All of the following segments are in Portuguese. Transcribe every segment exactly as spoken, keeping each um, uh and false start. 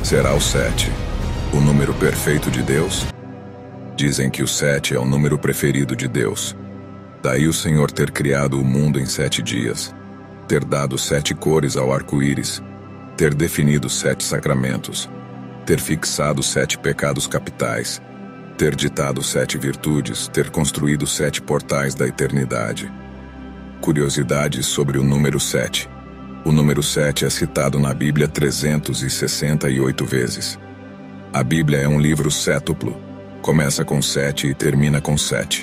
Será o sete o número perfeito de Deus? Dizem que o sete é o número preferido de Deus. Daí o Senhor ter criado o mundo em sete dias, ter dado sete cores ao arco-íris, ter definido sete sacramentos, ter fixado sete pecados capitais, ter ditado sete virtudes, ter construído sete portais da eternidade. Curiosidades sobre o número sete. O número sete é citado na Bíblia trezentas e sessenta e oito vezes. A Bíblia é um livro sétuplo. Começa com sete e termina com sete.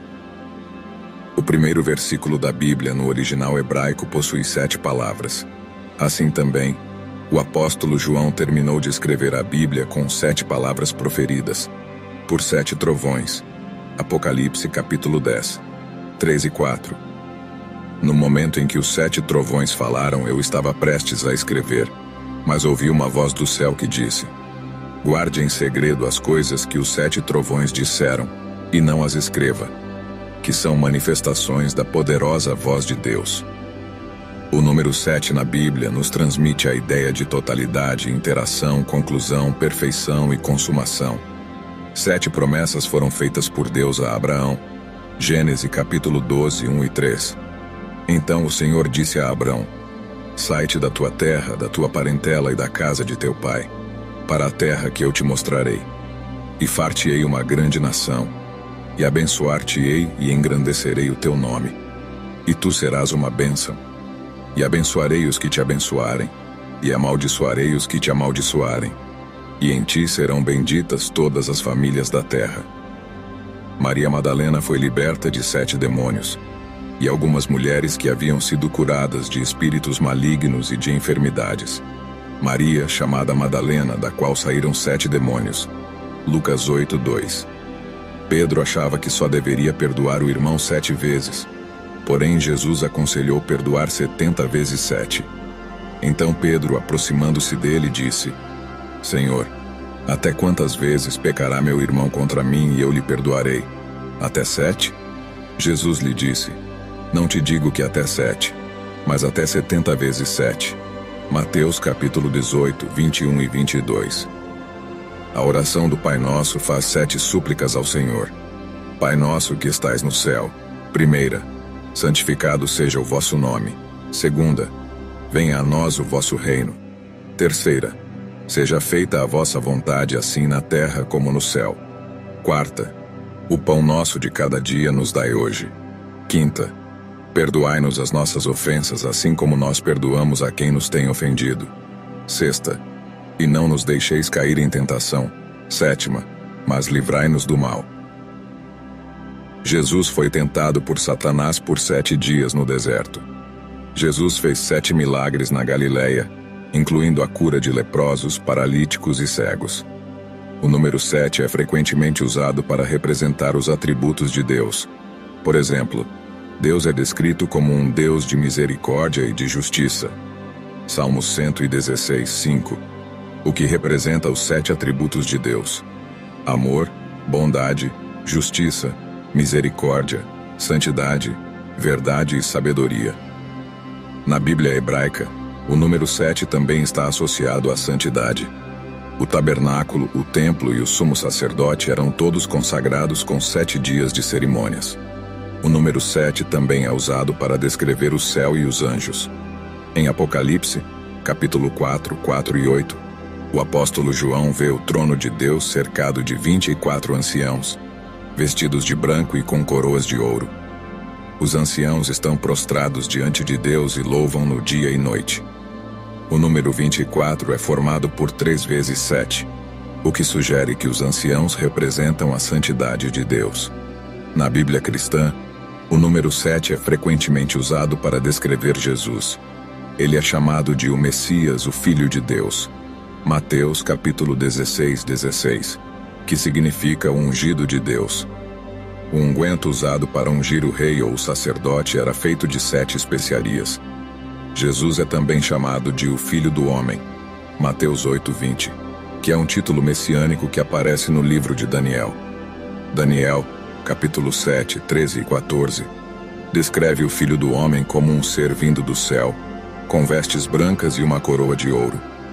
O primeiro versículo da Bíblia no original hebraico possui sete palavras. Assim também, o apóstolo João terminou de escrever a Bíblia com sete palavras proferidas, por sete trovões. Apocalipse capítulo dez, três e quatro. No momento em que os sete trovões falaram, eu estava prestes a escrever, mas ouvi uma voz do céu que disse: guarde em segredo as coisas que os sete trovões disseram, e não as escreva, que são manifestações da poderosa voz de Deus. O número sete na Bíblia nos transmite a ideia de totalidade, interação, conclusão, perfeição e consumação. Sete promessas foram feitas por Deus a Abraão. Gênesis capítulo doze, um e três. Então o Senhor disse a Abrão: sai-te da tua terra, da tua parentela e da casa de teu pai, para a terra que eu te mostrarei. E far-te-ei uma grande nação, e abençoar-te-ei e engrandecerei o teu nome. E tu serás uma bênção. E abençoarei os que te abençoarem, e amaldiçoarei os que te amaldiçoarem. E em ti serão benditas todas as famílias da terra. Maria Madalena foi liberta de sete demônios, e algumas mulheres que haviam sido curadas de espíritos malignos e de enfermidades. Maria, chamada Madalena, da qual saíram sete demônios. Lucas oito, dois. Pedro achava que só deveria perdoar o irmão sete vezes. Porém, Jesus aconselhou perdoar setenta vezes sete. Então Pedro, aproximando-se dele, disse: Senhor, até quantas vezes pecará meu irmão contra mim e eu lhe perdoarei? Até sete? Jesus lhe disse: não te digo que até sete, mas até setenta vezes sete. Mateus capítulo dezoito, vinte e um e vinte e dois. A oração do Pai Nosso faz sete súplicas ao Senhor. Pai nosso que estais no céu. Primeira, santificado seja o vosso nome. Segunda, venha a nós o vosso reino. Terceira, seja feita a vossa vontade assim na terra como no céu. Quarta, o pão nosso de cada dia nos dai hoje. Quinta, perdoai-nos as nossas ofensas assim como nós perdoamos a quem nos tem ofendido. Sexta, e não nos deixeis cair em tentação. Sétima, mas livrai-nos do mal. Jesus foi tentado por Satanás por sete dias no deserto. Jesus fez sete milagres na Galileia, incluindo a cura de leprosos, paralíticos e cegos. O número sete é frequentemente usado para representar os atributos de Deus. Por exemplo, Deus é descrito como um Deus de misericórdia e de justiça. Salmo cento e dezesseis, cinco. O que representa os sete atributos de Deus: amor, bondade, justiça, misericórdia, santidade, verdade e sabedoria. Na Bíblia hebraica, o número sete também está associado à santidade. O tabernáculo, o templo e o sumo sacerdote eram todos consagrados com sete dias de cerimônias. O número sete também é usado para descrever o céu e os anjos. Em Apocalipse, capítulo quatro, quatro e oito, o apóstolo João vê o trono de Deus cercado de vinte e quatro anciãos, vestidos de branco e com coroas de ouro. Os anciãos estão prostrados diante de Deus e louvam-no dia e noite. O número vinte e quatro é formado por três vezes sete, o que sugere que os anciãos representam a santidade de Deus. Na Bíblia cristã, o número sete é frequentemente usado para descrever Jesus. Ele é chamado de o Messias, o Filho de Deus. Mateus capítulo dezesseis, dezesseis, que significa o ungido de Deus. O unguento usado para ungir o rei ou o sacerdote era feito de sete especiarias. Jesus é também chamado de o Filho do Homem. Mateus oito, vinte, que é um título messiânico que aparece no livro de Daniel. Daniel, capítulo sete, treze e quatorze, descreve o Filho do Homem como um ser vindo do céu, com vestes brancas e uma coroa de ouro.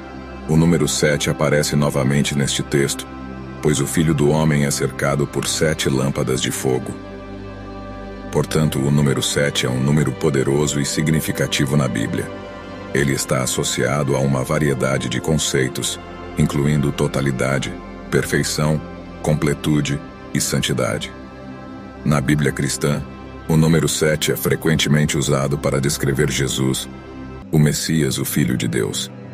O número sete aparece novamente neste texto, pois o Filho do Homem é cercado por sete lâmpadas de fogo. Portanto, o número sete é um número poderoso e significativo na Bíblia. Ele está associado a uma variedade de conceitos, incluindo totalidade, perfeição, completude e santidade. Na Bíblia cristã, o número sete é frequentemente usado para descrever Jesus, o Messias, o Filho de Deus.